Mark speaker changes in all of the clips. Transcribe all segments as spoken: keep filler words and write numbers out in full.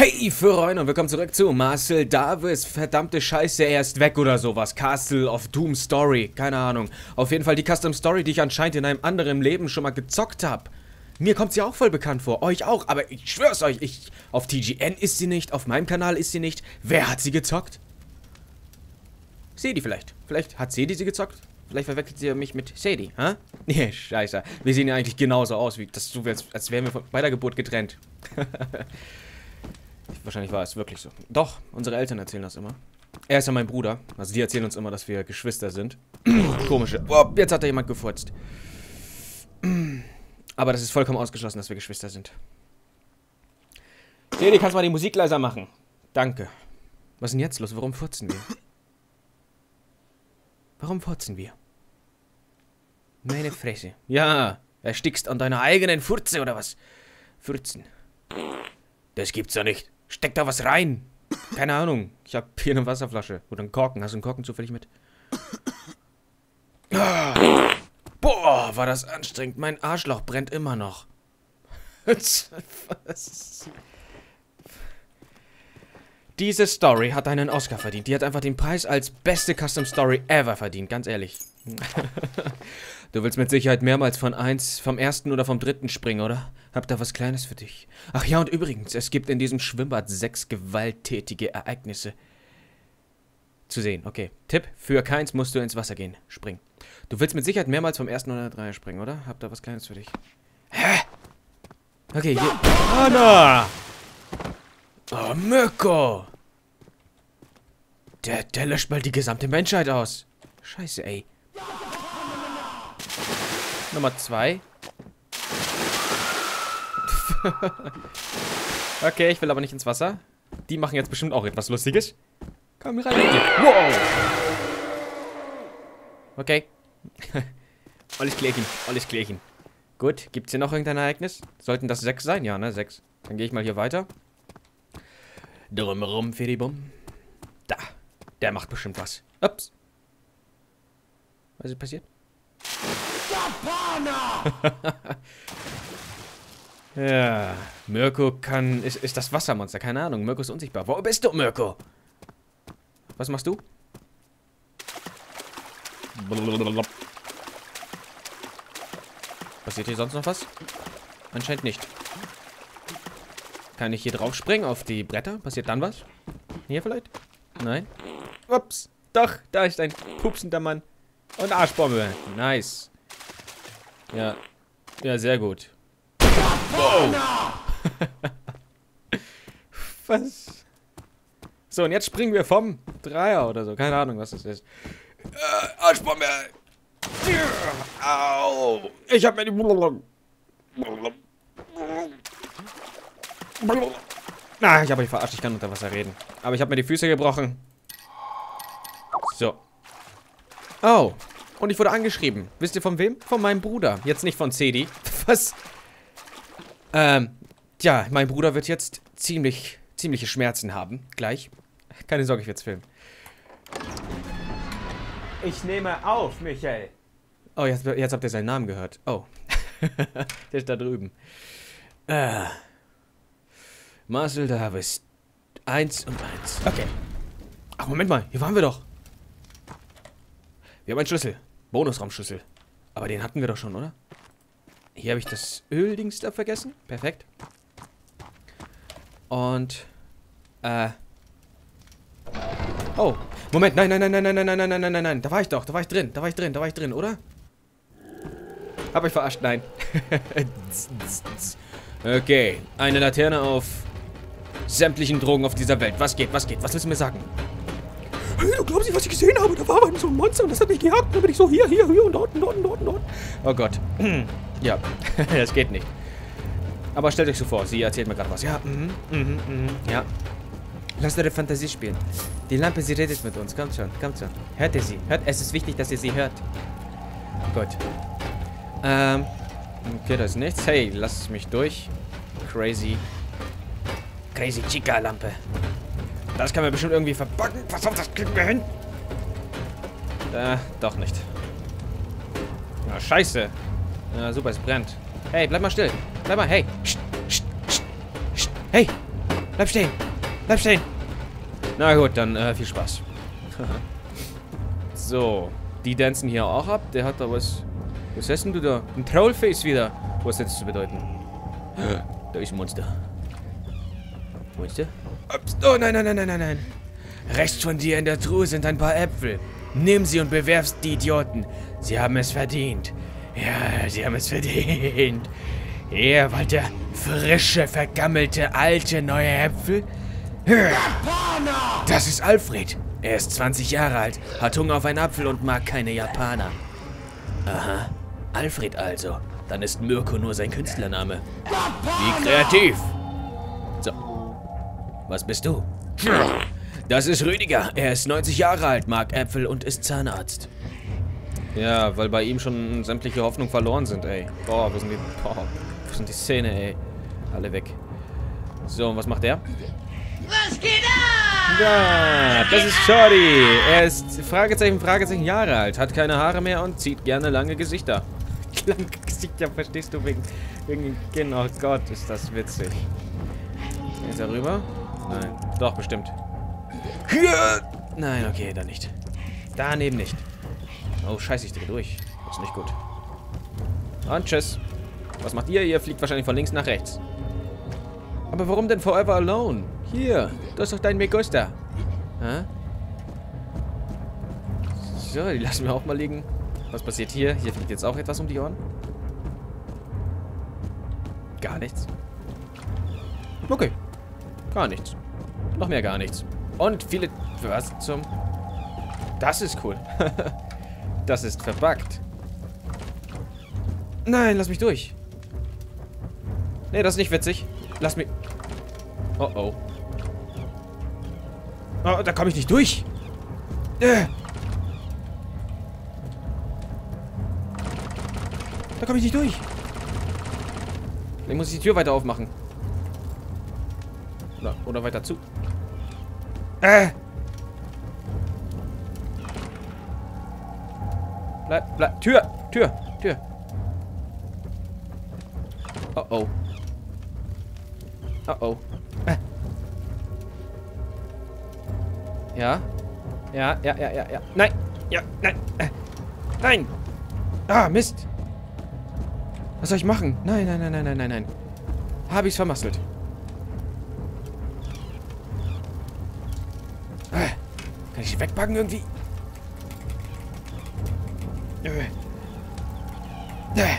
Speaker 1: Hey Freunde und willkommen zurück zu Marcel Davis. Verdammte Scheiße, er ist weg oder sowas. Castle of Doom Story, keine Ahnung. Auf jeden Fall die Custom Story, die ich anscheinend in einem anderen Leben schon mal gezockt habe. Mir kommt sie auch voll bekannt vor, euch auch, aber ich schwör's euch, ich, auf T G N ist sie nicht, auf meinem Kanal ist sie nicht. Wer hat sie gezockt? Sadie vielleicht. Vielleicht hat Sadie sie gezockt? Vielleicht verwechselt sie mich mit Sadie, hä? Nee, scheiße. Wir sehen ja eigentlich genauso aus, wie das so, als wären wir von, bei der Geburt getrennt. Wahrscheinlich war es wirklich so. Doch, unsere Eltern erzählen das immer. Er ist ja mein Bruder. Also die erzählen uns immer, dass wir Geschwister sind. Komische. Oh, jetzt hat da jemand gefurzt. Aber das ist vollkommen ausgeschlossen, dass wir Geschwister sind. Sadie, kannst du mal die Musik leiser machen? Danke. Was ist denn jetzt los? Warum furzen wir? Warum furzen wir? Meine Fresse. Ja, erstickst an deiner eigenen Furze oder was? Furzen. Das gibt's ja nicht. Steck da was rein. Keine Ahnung. Ich hab hier eine Wasserflasche. Oder einen Korken. Hast du einen Korken zufällig mit? Ah. Boah, war das anstrengend. Mein Arschloch brennt immer noch. Was? Diese Story hat einen Oscar verdient. Die hat einfach den Preis als beste Custom Story ever verdient. Ganz ehrlich. Du willst mit Sicherheit mehrmals von eins, vom ersten oder vom dritten springen, oder? Hab da was Kleines für dich. Ach ja, und übrigens, es gibt in diesem Schwimmbad sechs gewalttätige Ereignisse zu sehen. Okay, Tipp, für keins musst du ins Wasser gehen. Spring. Du willst mit Sicherheit mehrmals vom ersten oder drei springen, oder? Hab da was Kleines für dich. Hä? Okay, hier. Anna! Oh, Mirko! Der, der löscht bald die gesamte Menschheit aus. Scheiße, ey. Nummer zwei. Okay, ich will aber nicht ins Wasser. Die machen jetzt bestimmt auch etwas Lustiges. Komm rein mit dir. Wow! Okay. Alles klärchen, alles klärchen. Gut, gibt's hier noch irgendein Ereignis? Sollten das sechs sein? Ja, ne, sechs. Dann gehe ich mal hier weiter. Drumherum, Fedibum. Da. Der macht bestimmt was. Ups. Was ist passiert? Ja, Mirko kann... Ist, ist das Wassermonster, keine Ahnung. Mirko ist unsichtbar. Wo bist du, Mirko? Was machst du? Passiert hier sonst noch was? Anscheinend nicht. Kann ich hier drauf springen auf die Bretter? Passiert dann was? Hier vielleicht? Nein? Ups. Doch, da ist ein pupsender Mann. Und Arschbombe. Nice. Ja. Ja, sehr gut. Wow. Was? So, und jetzt springen wir vom Dreier oder so. Keine Ahnung, was das ist. Äh, Arschbombe. Au. Ich hab mir die... Na, ich habe mich verarscht. Ich kann unter Wasser reden. Aber ich habe mir die Füße gebrochen. So. Oh. Und ich wurde angeschrieben. Wisst ihr von wem? Von meinem Bruder. Jetzt nicht von Sadie. Was? Ähm, tja, mein Bruder wird jetzt ziemlich, ziemliche Schmerzen haben. Gleich. Keine Sorge, ich werde es filmen. Ich nehme auf, Michael. Oh, jetzt, jetzt habt ihr seinen Namen gehört. Oh. Der ist da drüben. Äh. Marcel Davis. Eins und eins. Okay. Ach, Moment mal. Hier waren wir doch. Wir haben einen Schlüssel. Bonusraumschlüssel. Aber den hatten wir doch schon, oder? Hier habe ich das Öldings da vergessen. Perfekt. Und, äh. Oh. Moment. Nein, nein, nein, nein, nein, nein, nein, nein, nein, nein, nein. Da war ich doch. Da war ich drin. Da war ich drin. Da war ich drin, oder? Hab ich verarscht? Nein. Okay. Eine Laterne auf sämtlichen Drogen auf dieser Welt. Was geht? Was geht? Was willst du mir sagen? Hey, du glaubst nicht, was ich gesehen habe? Da war aber so ein Monster und das hat mich gejagt. Dann bin ich so hier, hier, hier und dort und dort und dort und dort. Oh Gott. Ja, das geht nicht. Aber stellt euch so vor, sie erzählt mir gerade was. Ja, mhm, mhm, mhm, ja. Lasst eure Fantasie spielen. Die Lampe, sie redet mit uns. Kommt schon, kommt schon. Hört ihr sie? Hört, es ist wichtig, dass ihr sie hört. Gut. Ähm, okay, da ist nichts. Hey, lasst mich durch. Crazy. Crazy Chica-Lampe. Das kann man bestimmt irgendwie verpacken. Pass auf, das kriegen wir hin. Äh, doch nicht. Na, scheiße. Ja, super, es brennt. Hey, bleib mal still. Bleib mal, hey. Psst, psst, psst, psst. Hey. Bleib stehen. Bleib stehen. Na gut, dann äh, viel Spaß. So. Die dancen hier auch ab. Der hat da was... Was hast denn du da? Ein Trollface wieder. Was hat das zu bedeuten? Da ist ein Monster. Monster? Ups. Oh nein, nein, nein, nein, nein, nein. Rechts von dir in der Truhe sind ein paar Äpfel. Nimm sie und bewerfst die Idioten. Sie haben es verdient. Ja, sie haben es verdient. Ihr wollt ihr frische, vergammelte, alte, neue Äpfel? Das ist Alfred. Er ist zwanzig Jahre alt, hat Hunger auf einen Apfel und mag keine Japaner. Aha, Alfred also. Dann ist Mirko nur sein Künstlername. Wie kreativ. So. Was bist du? Das ist Rüdiger. Er ist neunzig Jahre alt, mag Äpfel und ist Zahnarzt. Ja, weil bei ihm schon sämtliche Hoffnung verloren sind, ey. Boah, wo sind die... Boah, wo sind die Szene, ey? Alle weg. So, und was macht der?
Speaker 2: Was geht ab?
Speaker 1: Ja, das ist Shorty. Er ist Fragezeichen, Fragezeichen Jahre alt, hat keine Haare mehr und zieht gerne lange Gesichter. Lange Gesichter, verstehst du? Wegen, wegen, genau, Gott, ist das witzig. Ist er rüber? Nein, doch, bestimmt. Nein, okay, dann nicht. Daneben nicht. Oh, scheiße, ich drehe durch. Das ist nicht gut. Und tschüss. Was macht ihr? Ihr fliegt wahrscheinlich von links nach rechts. Aber warum denn Forever Alone? Hier, das ist doch dein Megusta. Hä? So, die lassen wir auch mal liegen. Was passiert hier? Hier fliegt jetzt auch etwas um die Ohren. Gar nichts. Okay. Gar nichts. Noch mehr gar nichts. Und viele... Was zum... Das ist cool. Das ist verbuggt. Nein, lass mich durch. Nee, das ist nicht witzig. Lass mich... Oh, oh. Oh, da komme ich nicht durch. Äh. Da komme ich nicht durch. Dann muss ich die Tür weiter aufmachen. Oder, oder weiter zu. Äh. Bleib, bleib. Tür, Tür, Tür. Oh, oh. Oh, oh. Äh. Ja. Ja, ja, ja, ja, ja. Nein. Ja, nein. Äh. Nein. Ah, Mist. Was soll ich machen? Nein, nein, nein, nein, nein, nein, nein. Habe ich's vermasselt. Äh. Kann ich die wegpacken irgendwie? Äh. Äh.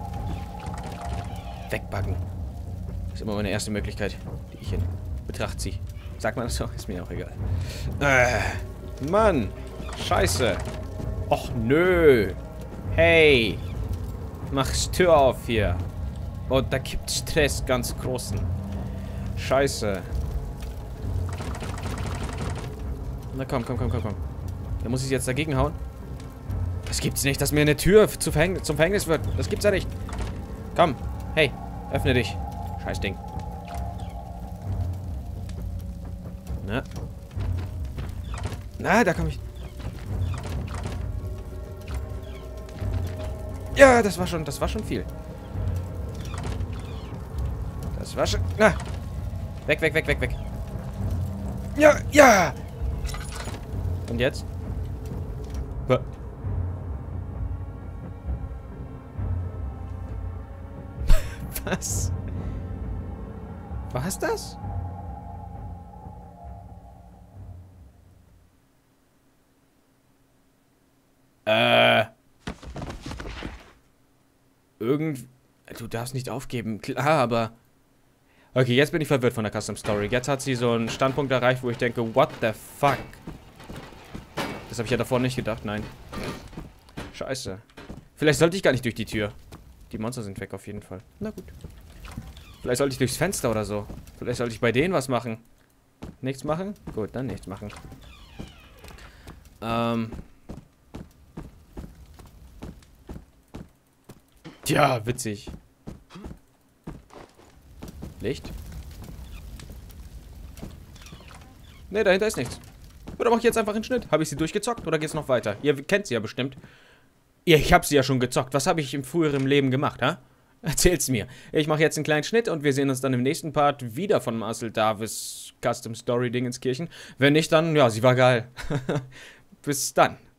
Speaker 1: Wegbacken. Das ist immer meine erste Möglichkeit, die ich in Betracht ziehe. Sagt man das so? Ist mir auch egal. Äh, Mann. Scheiße. Och, nö. Hey. Mach's Tür auf hier. Oh, da gibt Stress, ganz großen. Scheiße. Na komm, komm, komm, komm, komm. Da muss ich jetzt dagegen hauen. Das gibt's nicht, dass mir eine Tür zu Verhäng zum Verhängnis wird. Das gibt's ja nicht. Komm. Hey, öffne dich. Scheiß Ding. Na. Na, da komm ich. Ja, das war schon, das war schon viel. Das war schon... Na. Weg, weg, weg, weg, weg. Ja, ja. Und jetzt? Was? War es das? Äh. Irgend... Du darfst nicht aufgeben. Klar, aber... Okay, jetzt bin ich verwirrt von der Custom Story. Jetzt hat sie so einen Standpunkt erreicht, wo ich denke, what the fuck? Das habe ich ja davor nicht gedacht, nein. Scheiße. Vielleicht sollte ich gar nicht durch die Tür. Die Monster sind weg auf jeden Fall. Na gut. Vielleicht sollte ich durchs Fenster oder so. Vielleicht sollte ich bei denen was machen. Nichts machen? Gut, dann nichts machen. Ähm... Tja, witzig. Licht? Ne, dahinter ist nichts. Oder mach ich jetzt einfach einen Schnitt? Habe ich sie durchgezockt oder geht's noch weiter? Ihr kennt sie ja bestimmt. Ja, ich habe sie ja schon gezockt. Was habe ich im früheren Leben gemacht, ha? Erzähl's mir. Ich mache jetzt einen kleinen Schnitt und wir sehen uns dann im nächsten Part wieder von Marcel Davis Custom Story Dingenskirchen. Wenn nicht, dann, ja, sie war geil. Bis dann.